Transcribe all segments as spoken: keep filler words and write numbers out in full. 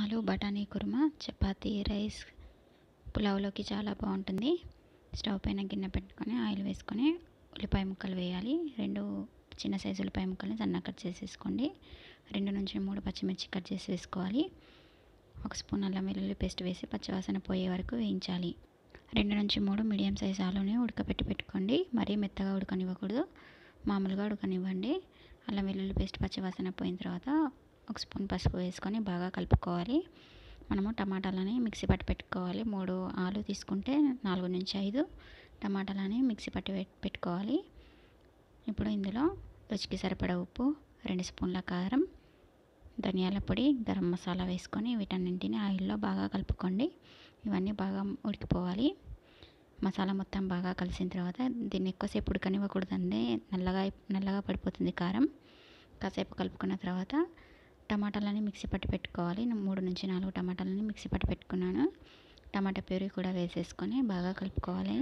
ఆలు బఠానీ కుర్మా చపాతీ రైస్ పులావ్లోకి చాలా బాగుంటుంది. స్టవ్ పైన గిన్నె పెట్టుకొని ఆయిల్ వేసుకొని ఉల్లిపాయ ముక్కలు వేయాలి. రెండు చిన్న సైజు ఉల్లిపాయ ముక్కల్ని సన్నగా కట్ చేసేసుకోండి. రెండు నుంచి మూడు పచ్చిమిర్చి కట్ చేసి వేసుకోవాలి. ఒక స్పూన్ అల్లం వెల్లుల్లి పేస్ట్ వేసి పచ్చివాసన పోయే వరకు వేయించాలి. రెండు నుంచి మూడు మీడియం సైజు ఆలుని ఉడకపెట్టి పెట్టుకోండి. మరీ మెత్తగా ఉడకనివ్వకూడదు, మామూలుగా ఉడకనివ్వండి. అల్లం వెల్లుల్లి పేస్ట్ పచ్చివాసన పోయిన తర్వాత ఒక స్పూన్ పసుపు వేసుకొని బాగా కలుపుకోవాలి. మనము టమాటాలని మిక్సీ పట్టి పెట్టుకోవాలి. మూడు ఆలు తీసుకుంటే నాలుగు నుంచి ఐదు టమాటాలని మిక్సీ పట్టి పెట్టుకోవాలి. ఇప్పుడు ఇందులో రుచికి సరిపడా ఉప్పు, రెండు స్పూన్ల కారం, ధనియాల పొడి, గరం మసాలా వేసుకొని వీటన్నింటిని ఆయిల్లో బాగా కలుపుకోండి. ఇవన్నీ బాగా ఉడికిపోవాలి. మసాలా మొత్తం బాగా కలిసిన తర్వాత దీన్ని ఎక్కువసేపు ఉడకనివ్వకూడదండి, నల్లగా నల్లగా పడిపోతుంది కారం. కాసేపు కలుపుకున్న తర్వాత టమాటాలని మిక్సీ పట్టి పెట్టుకోవాలి. మూడు నుంచి నాలుగు టమాటాలని మిక్సీ పట్టి పెట్టుకున్నాను. టమాటా ప్యూరీ కూడా వేసేసుకొని బాగా కలుపుకోవాలి.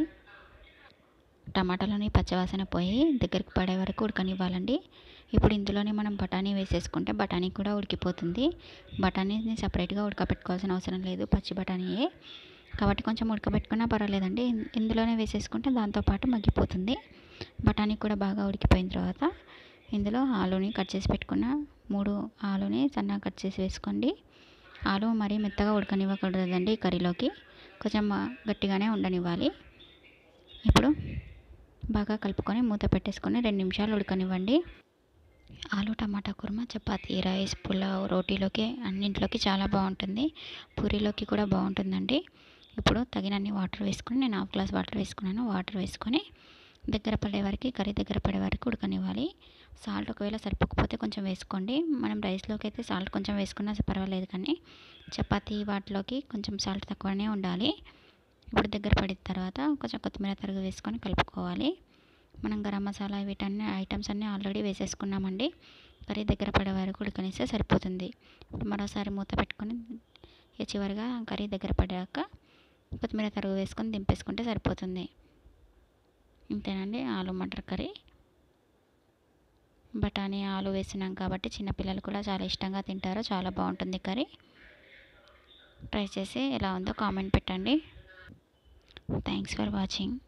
టమాటాలని పచ్చవాసన పోయి దగ్గరికి పడే వరకు ఉడకనివ్వాలండి. ఇప్పుడు ఇందులోనే మనం బఠానీ వేసేసుకుంటే బఠానీ కూడా ఉడికిపోతుంది. బఠానీని సపరేట్గా ఉడకబెట్టుకోవాల్సిన అవసరం లేదు, పచ్చి బఠానీయే కాబట్టి కొంచెం ఉడకబెట్టుకున్నా పర్వాలేదండి. ఇందులోనే వేసేసుకుంటే దాంతోపాటు మగ్గిపోతుంది. బఠానీ కూడా బాగా ఉడికిపోయిన తర్వాత ఇందులో ఆలుని కట్ చేసి పెట్టుకున్న మూడు ఆలుని సన్నగా కట్ చేసి వేసుకోండి. ఆలు మరీ మెత్తగా ఉడకనివ్వకూడదండి, కర్రీలోకి కొంచెం గట్టిగానే ఉండనివ్వాలి. ఇప్పుడు బాగా కలుపుకొని మూత పెట్టేసుకొని రెండు నిమిషాలు ఉడకనివ్వండి. ఆలు టమాటా కుర్మా చపాతీ, రైస్, పులావ్, రోటీలోకి అన్నింటిలోకి చాలా బాగుంటుంది. పూరీలోకి కూడా బాగుంటుందండి. ఇప్పుడు తగినన్ని వాటర్ వేసుకొని, నేను హాఫ్ గ్లాస్ వాటర్ వేసుకున్నాను. వాటర్ వేసుకొని దగ్గర పడే వరకు కర్రీ దగ్గర పడే వరకు ఉడకనివ్వాలి. సాల్ట్ ఒకవేళ సరిపోకపోతే కొంచెం వేసుకోండి. మనం రైస్లోకి అయితే సాల్ట్ కొంచెం వేసుకున్నా పర్వాలేదు, కానీ చపాతీ వాటిలోకి కొంచెం సాల్ట్ తక్కువనే ఉండాలి. ఇప్పుడు దగ్గర పడిన తర్వాత కొంచెం కొత్తిమీర తరుగు వేసుకొని కలుపుకోవాలి. మనం గరం మసాలా వీటన్ని ఐటమ్స్ అన్నీ ఆల్రెడీ వేసేసుకున్నామండి. కర్రీ దగ్గర పడే వరకు ఉడకనిస్తే సరిపోతుంది. ఇప్పుడు మరోసారి మూత పెట్టుకొని చివరిగా కర్రీ దగ్గర పడాక కొత్తిమీర తరుగు వేసుకొని దింపేసుకుంటే సరిపోతుంది. ఇంతేనండి ఆలు మటర్ కర్రీ. బఠానీ ఆలు వేసినాం కాబట్టి చిన్నపిల్లలు కూడా చాలా ఇష్టంగా తింటారు. చాలా బాగుంటుంది కర్రీ. ట్రై చేసి ఎలా ఉందో కామెంట్ పెట్టండి. Thanks for watching.